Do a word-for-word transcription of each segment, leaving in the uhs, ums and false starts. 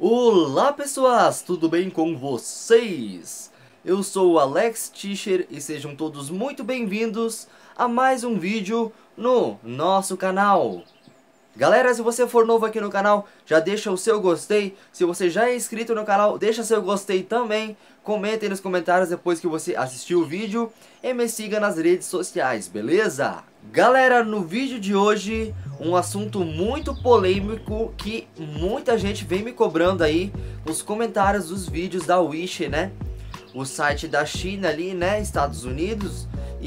Olá pessoas, tudo bem com vocês? Eu sou o Alex Teacher e sejam todos muito bem-vindos a mais um vídeo no nosso canal. Galera, se você for novo aqui no canal, já deixa o seu gostei. Se você já é inscrito no canal, deixa seu gostei também. Comenta aí nos comentários depois que você assistiu o vídeo e me siga nas redes sociais, beleza? Galera, no vídeo de hoje, um assunto muito polêmico que muita gente vem me cobrando aí nos comentários dos vídeos da Wish, né? O site da China ali, né? Estados Unidos,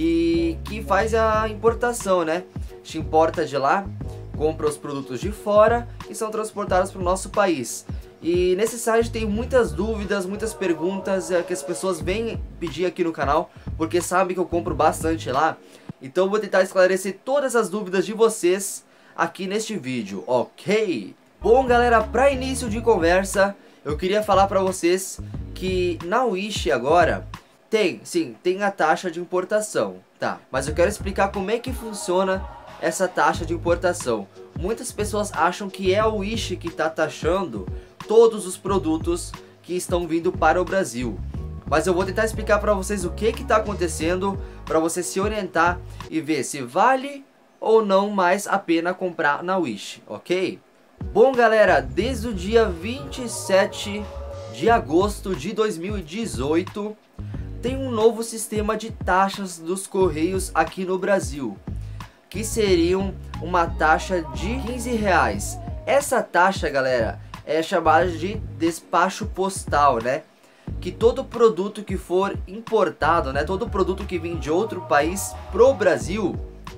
e que faz a importação, né? Te importa de lá, compra os produtos de fora e são transportados para o nosso país. E nesse site tem muitas dúvidas, muitas perguntas é, que as pessoas vêm pedir aqui no canal, porque sabem que eu compro bastante lá. Então eu vou tentar esclarecer todas as dúvidas de vocês aqui neste vídeo, ok? Bom galera, para início de conversa, eu queria falar para vocês que na Wish agora tem, sim, tem a taxa de importação, tá? Mas eu quero explicar como é que funciona essa taxa de importação. Muitas pessoas acham que é a Wish que está taxando todos os produtos que estão vindo para o Brasil. Mas eu vou tentar explicar para vocês o que que está acontecendo, para você se orientar e ver se vale ou não mais a pena comprar na Wish, ok? Bom galera, desde o dia vinte e sete de agosto de dois mil e dezoito, tem um novo sistema de taxas dos Correios aqui no Brasil, que seriam uma taxa de quinze reais. Essa taxa, galera, é chamada de despacho postal, né? Que todo produto que for importado, né? Todo produto que vem de outro país pro Brasil,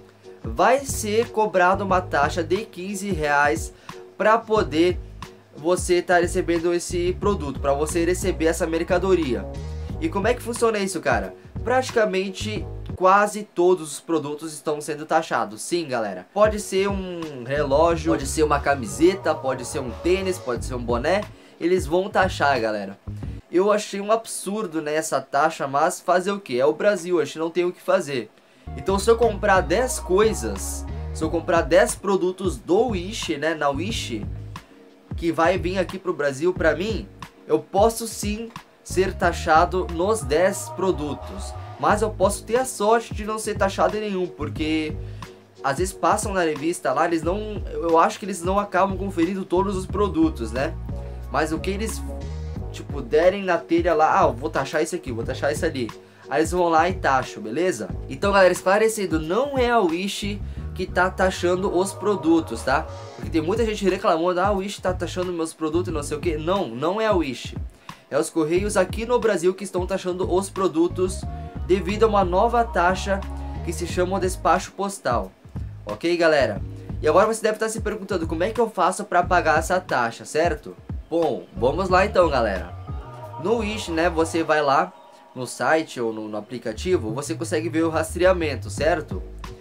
vai ser cobrado uma taxa de quinze reais para poder você estar tá recebendo esse produto, para você receber essa mercadoria. E como é que funciona isso, cara? Praticamente quase todos os produtos estão sendo taxados. Sim, galera. Pode ser um relógio, pode ser uma camiseta, pode ser um tênis, pode ser um boné. Eles vão taxar, galera. Eu achei um absurdo nessa taxa, mas fazer o que? É o Brasil, a gente não tem o que fazer. Então se eu comprar dez coisas, se eu comprar dez produtos do Wish, né, na Wish, que vai vir aqui pro Brasil pra mim, eu posso sim ser taxado nos dez produtos. Mas eu posso ter a sorte de não ser taxado em nenhum, porque às vezes passam na revista lá, eles não, eu acho que eles não acabam conferindo todos os produtos, né? Mas o que eles, tipo, derem na telha lá, ah, eu vou taxar isso aqui, vou taxar isso ali. Aí eles vão lá e taxam, beleza? Então galera, esclarecendo, não é a Wish que tá taxando os produtos, tá? Porque tem muita gente reclamando, ah, a Wish tá taxando meus produtos e não sei o que. Não, não é a Wish. É os Correios aqui no Brasil que estão taxando os produtos devido a uma nova taxa que se chama despacho postal. Ok, galera? E agora você deve estar se perguntando como é que eu faço para pagar essa taxa, certo? Bom, vamos lá então, galera. No Wish, né, você vai lá no site ou no, no aplicativo, você consegue ver o rastreamento, certo?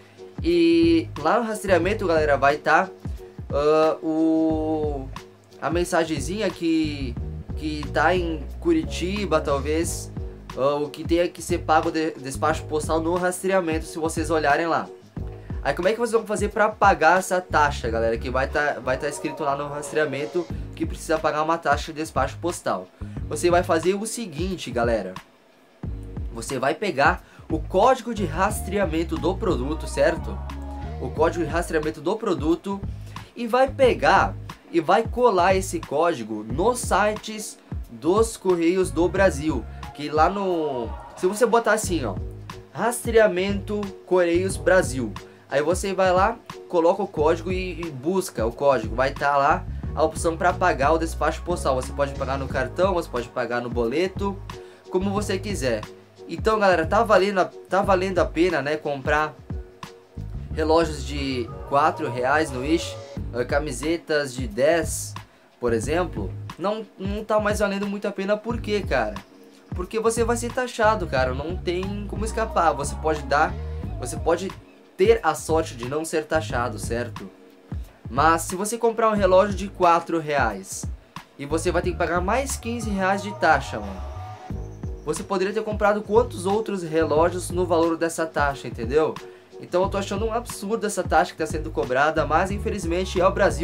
E lá no rastreamento, galera, vai estar uh, o a mensagenzinha que que tá em Curitiba, talvez, uh, o que tenha que ser pago de despacho postal no rastreamento, se vocês olharem lá. Aí como é que vocês vão fazer para pagar essa taxa, galera? Que vai estar tá, vai tá escrito lá no rastreamento que precisa pagar uma taxa de despacho postal. Você vai fazer o seguinte, galera. Você vai pegar o código de rastreamento do produto, certo? O código de rastreamento do produto, e vai pegar e vai colar esse código nos sites dos Correios do Brasil. Que lá no... Se você botar assim, ó, rastreamento Correios Brasil, aí você vai lá, coloca o código e, e busca o código. Vai estar tá lá a opção para pagar o despacho postal. Você pode pagar no cartão, você pode pagar no boleto, como você quiser. Então galera, tá valendo, tá valendo a pena, né, comprar relógios de quatro reais no Wish, camisetas de dez, por exemplo. Não, não tá mais valendo muito a pena. Por quê, cara? Porque você vai ser taxado, cara. Não tem como escapar. Você pode dar, você pode ter a sorte de não ser taxado, certo? Mas se você comprar um relógio de quatro reais e você vai ter que pagar mais quinze reais de taxa, mano, você poderia ter comprado quantos outros relógios no valor dessa taxa, entendeu? Então eu tô achando um absurdo essa taxa que está sendo cobrada, mas infelizmente é o Brasil,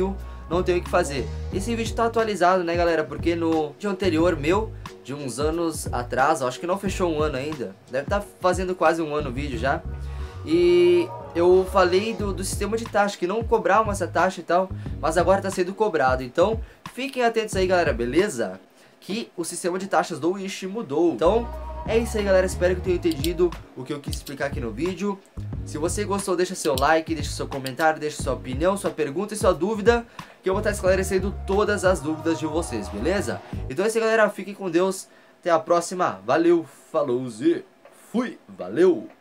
não tenho o que fazer. Esse vídeo tá atualizado, né, galera, porque no vídeo anterior meu, de uns anos atrás, acho que não fechou um ano ainda, deve estar fazendo quase um ano o vídeo já, e eu falei do, do sistema de taxa, que não cobravam essa taxa e tal, mas agora tá sendo cobrado. Então fiquem atentos aí, galera, beleza? Que o sistema de taxas do Wish mudou. Então é isso aí, galera, espero que tenham entendido o que eu quis explicar aqui no vídeo. Se você gostou, deixa seu like, deixa seu comentário, deixa sua opinião, sua pergunta e sua dúvida, que eu vou estar esclarecendo todas as dúvidas de vocês, beleza? Então é isso aí, galera, fiquem com Deus, até a próxima, valeu, falou e fui, valeu!